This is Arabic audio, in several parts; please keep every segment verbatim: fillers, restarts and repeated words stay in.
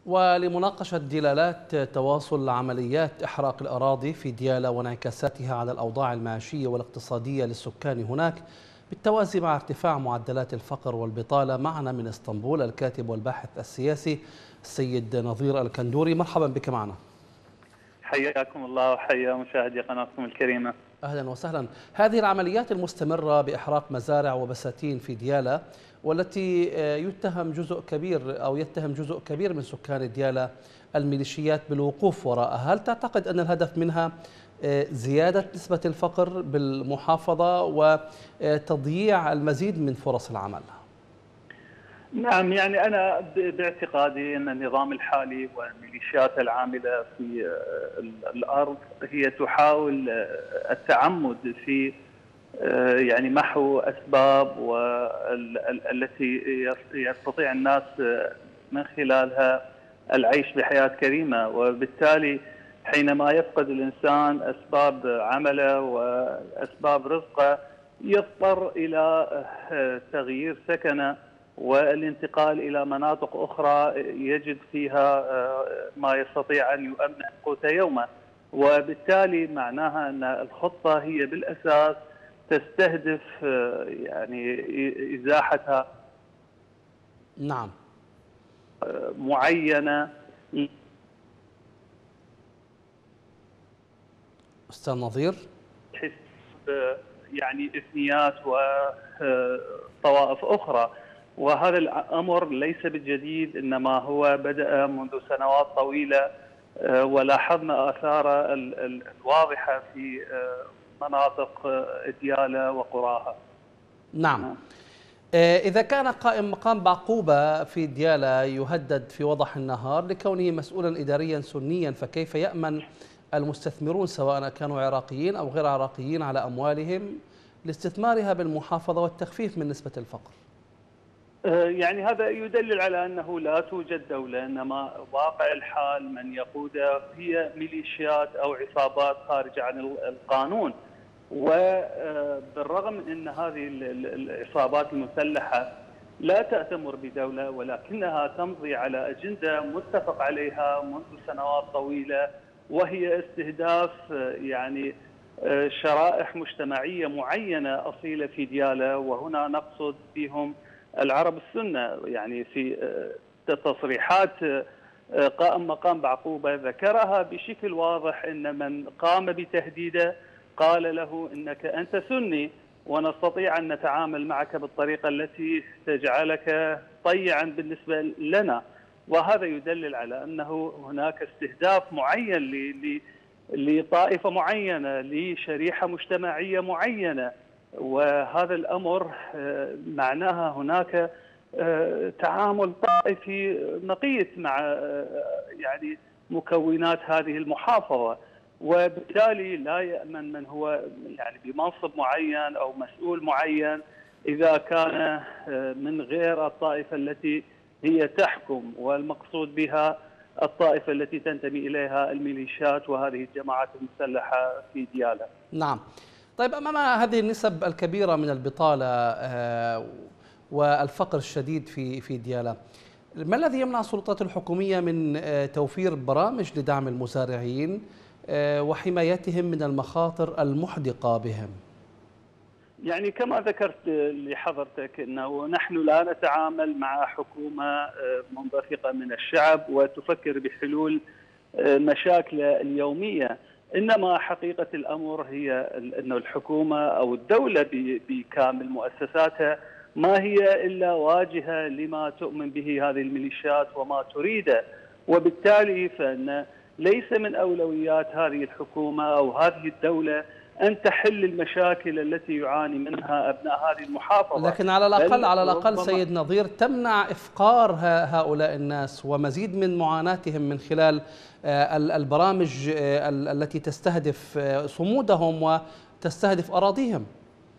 ولمناقشة دلالات تواصل عمليات إحراق الأراضي في ديالى وانعكاساتها على الأوضاع المعيشية والاقتصادية للسكان هناك بالتوازي مع ارتفاع معدلات الفقر والبطالة، معنا من اسطنبول الكاتب والباحث السياسي السيد نظير الكندوري. مرحبا بك معنا. حياكم الله وحيا مشاهدي قناتكم الكريمة. أهلا وسهلا. هذه العمليات المستمرة بإحراق مزارع وبساتين في ديالى، والتي يتهم جزء كبير أو يتهم جزء كبير من سكان ديالى الميليشيات بالوقوف وراءها، هل تعتقد أن الهدف منها زيادة نسبة الفقر بالمحافظة وتضييع المزيد من فرص العمل؟ نعم، يعني أنا باعتقادي أن النظام الحالي والميليشيات العاملة في الأرض هي تحاول التعمد في يعني محو أسباب والتي يستطيع الناس من خلالها العيش بحياة كريمة، وبالتالي حينما يفقد الإنسان أسباب عمله وأسباب رزقه يضطر إلى تغيير سكنه والانتقال إلى مناطق أخرى يجد فيها ما يستطيع أن يؤمن قوت يومه، وبالتالي معناها أن الخطة هي بالأساس تستهدف يعني إزاحة نعم معينة. أستاذ نظير، يعني إثنيات وطوائف أخرى، وهذا الأمر ليس بالجديد، إنما هو بدأ منذ سنوات طويلة، ولاحظنا آثاره الواضحة في مناطق ديالى وقراها. نعم. إذا كان قائم مقام بعقوبة في ديالى يهدد في وضح النهار لكونه مسؤولا إداريا سنيا، فكيف يأمن المستثمرون سواء كانوا عراقيين أو غير عراقيين على أموالهم لاستثمارها بالمحافظة والتخفيف من نسبة الفقر؟ يعني هذا يدلل على أنه لا توجد دولة، إنما واقع الحال من يقودها هي ميليشيات أو عصابات خارجة عن القانون. وبالرغم من أن هذه العصابات المسلحة لا تأتمر بدولة، ولكنها تمضي على أجندة متفق عليها منذ سنوات طويلة، وهي استهداف يعني شرائح مجتمعية معينة أصيلة في ديالى، وهنا نقصد بهم العرب السنة. يعني في تصريحات قائم مقام بعقوبة ذكرها بشكل واضح أن من قام بتهديده قال له إنك أنت سني ونستطيع أن نتعامل معك بالطريقة التي تجعلك طيعا بالنسبة لنا، وهذا يدلل على أنه هناك استهداف معين لطائفة معينة لشريحة مجتمعية معينة، وهذا الأمر معناها هناك تعامل طائفي نقيض مع يعني مكونات هذه المحافظة، وبالتالي لا يأمن من هو يعني بمنصب معين أو مسؤول معين إذا كان من غير الطائفة التي هي تحكم، والمقصود بها الطائفة التي تنتمي إليها الميليشيات وهذه الجماعات المسلحة في ديالى. نعم. طيب، أمام هذه النسب الكبيرة من البطالة والفقر الشديد في في ديالى، ما الذي يمنع السلطات الحكومية من توفير برامج لدعم المزارعين وحمايتهم من المخاطر المحدقة بهم؟ يعني كما ذكرت لحضرتك أنه نحن لا نتعامل مع حكومة منبثقة من الشعب وتفكر بحلول مشاكل اليومية، إنما حقيقة الأمر هي أن الحكومة أو الدولة بكامل مؤسساتها ما هي إلا واجهة لما تؤمن به هذه الميليشيات وما تريده، وبالتالي فإن ليس من أولويات هذه الحكومة أو هذه الدولة أن تحل المشاكل التي يعاني منها أبناء هذه المحافظة. لكن على الأقل على الأقل سيد نظير تمنع إفقار هؤلاء الناس ومزيد من معاناتهم من خلال البرامج التي تستهدف صمودهم وتستهدف أراضيهم.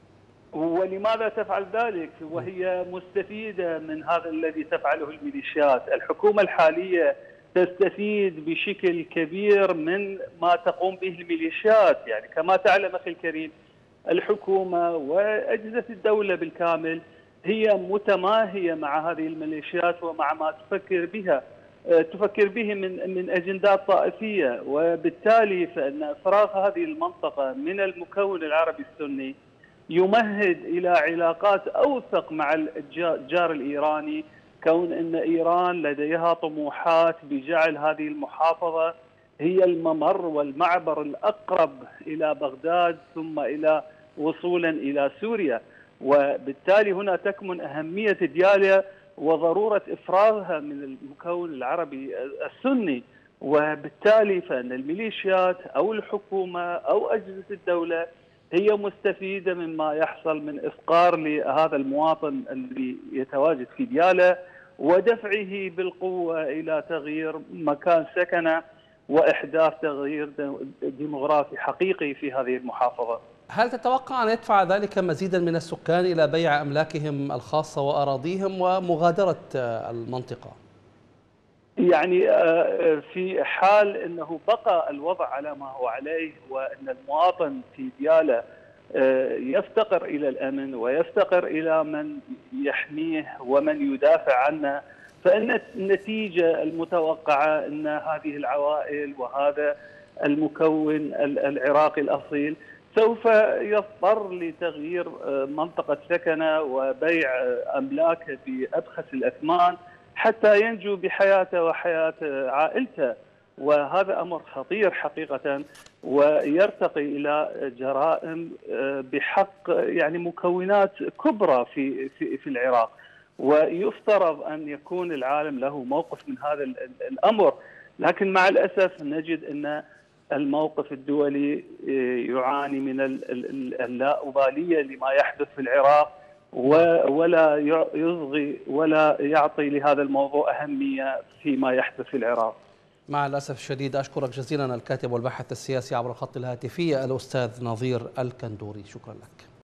ولماذا تفعل ذلك وهي مستفيدة من هذا الذي تفعله الميليشيات؟ الحكومة الحالية تستفيد بشكل كبير من ما تقوم به الميليشيات. يعني كما تعلم أخي الكريم، الحكومة وأجهزة الدولة بالكامل هي متماهية مع هذه الميليشيات ومع ما تفكر بها. تفكر به من من اجندات طائفيه، وبالتالي فان افراغ هذه المنطقه من المكون العربي السني يمهد الى علاقات اوثق مع الجار الايراني، كون ان ايران لديها طموحات بجعل هذه المحافظه هي الممر والمعبر الاقرب الى بغداد ثم الى وصولا الى سوريا، وبالتالي هنا تكمن اهميه ديالى وضروره افراغها من المكون العربي السني، وبالتالي فان الميليشيات او الحكومه او اجهزه الدوله هي مستفيده مما يحصل من افقار لهذا المواطن اللي يتواجد في ديالى ودفعه بالقوه الى تغيير مكان سكنه واحداث تغيير ديموغرافي حقيقي في هذه المحافظه. هل تتوقع أن يدفع ذلك مزيدا من السكان إلى بيع أملاكهم الخاصة وأراضيهم ومغادرة المنطقة؟ يعني في حال أنه بقى الوضع على ما هو عليه، وأن المواطن في ديالى يفتقر إلى الأمن ويفتقر إلى من يحميه ومن يدافع عنه، فإن النتيجة المتوقعة أن هذه العوائل وهذا المكون العراقي الأصيل سوف يضطر لتغيير منطقة سكنه وبيع أملاكه بأبخس الأثمان حتى ينجو بحياته وحياة عائلته، وهذا أمر خطير حقيقة ويرتقي إلى جرائم بحق يعني مكونات كبرى في في في العراق، ويفترض أن يكون العالم له موقف من هذا الأمر، لكن مع الأسف نجد أن الموقف الدولي يعاني من اللاؤبالية لما يحدث في العراق ولا يصغي ولا يعطي لهذا الموضوع أهمية فيما يحدث في العراق. مع الأسف الشديد أشكرك جزيلا الكاتب والباحث السياسي عبر الخط الهاتفي الأستاذ نظير الكندوري، شكرا لك.